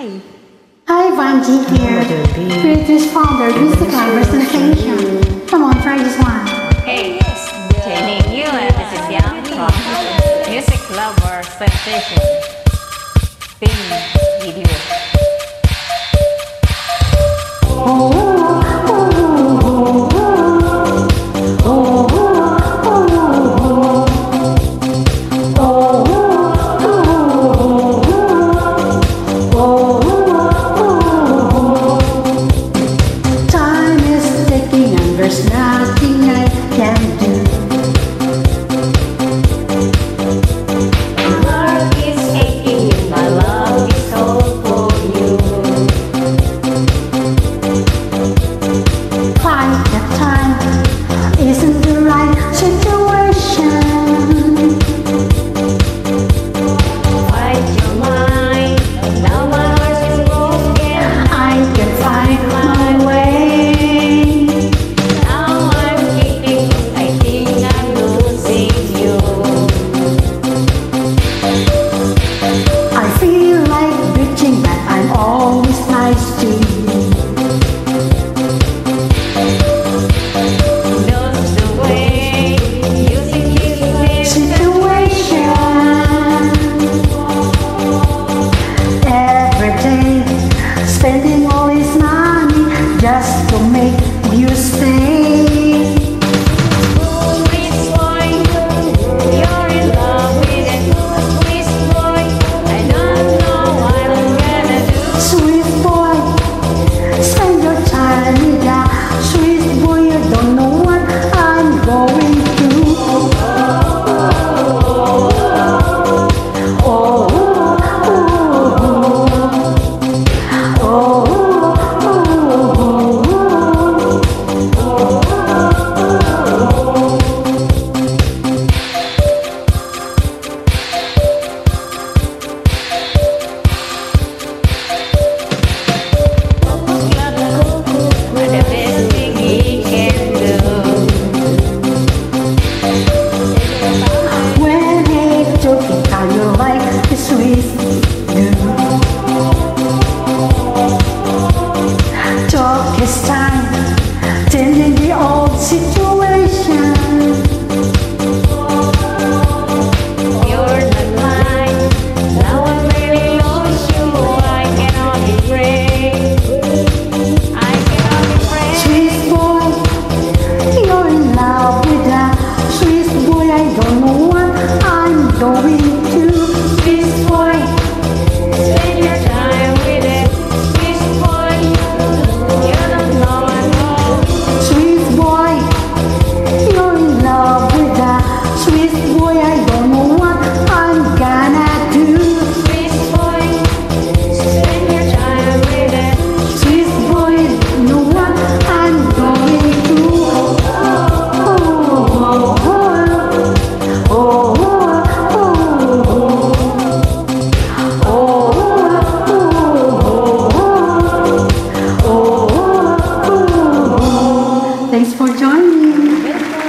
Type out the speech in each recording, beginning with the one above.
Hi. Hi, Vanji here. British founder, Music Lover Sensation. Come on, try this one. Hey, joining you, this is Yang from Music Lover Sensation. Sing video. There's nothing I can do. My heart is aching and my love is all for you. Quite the time isn't the right situation. Fight your mind, now my heart is broken. I can find my way. I feel like bitching, but I'm always nice to you. Knows the way, using his Situation. Every day, spending all his money just to make you stay. It's time, tending the old situation. You're not mine, now I'm really lost you. I cannot be free. I cannot be free. Sweet boy, you're in love with that. Sweet boy, I don't know what I'm doing to. Sweet boy, Spend your time with it. Sweet boy, you don't know I know. sweet boy, you're in love with that. Sweet boy, I don't know what I'm gonna do. Sweet boy, spend your time with it. Sweet boy, you know what I'm going to. Thanks for joining.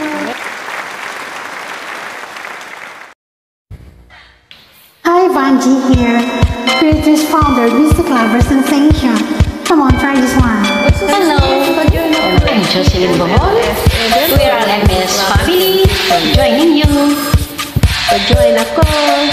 Hi, Vanji here. British founder, Music Lover Sensation. Come on, try this one. Hello, I'm Jocelyn Bohol. We are an MS family joining you. Join ako.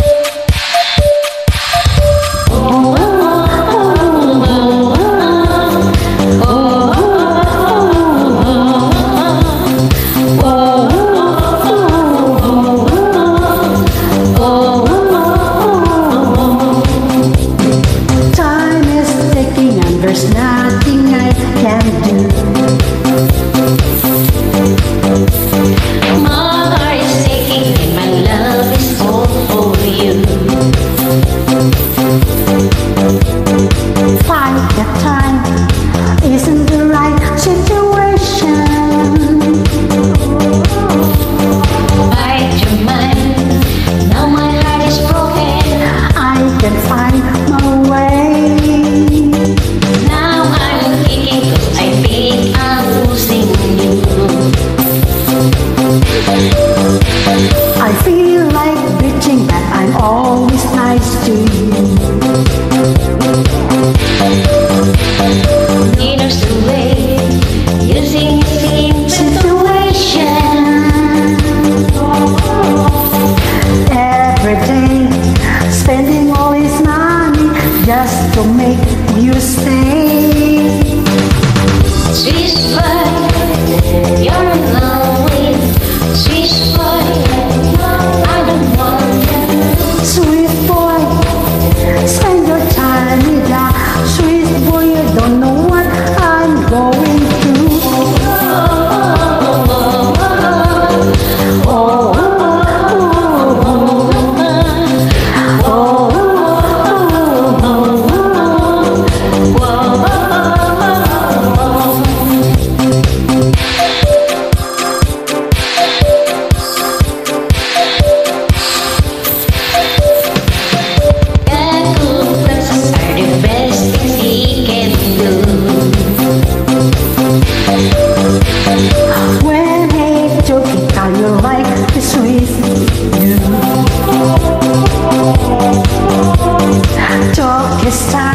Time is ticking and there's nothing I can do. My heart is aching and my love is all for you. to make you stay. Swiss boy, you're in love with Swiss boy. I don't want you. Sweet boy, spend your time with a sweet boy. You don't know what I'm going through. When he's joking, how you like the sweet you. Talk is time.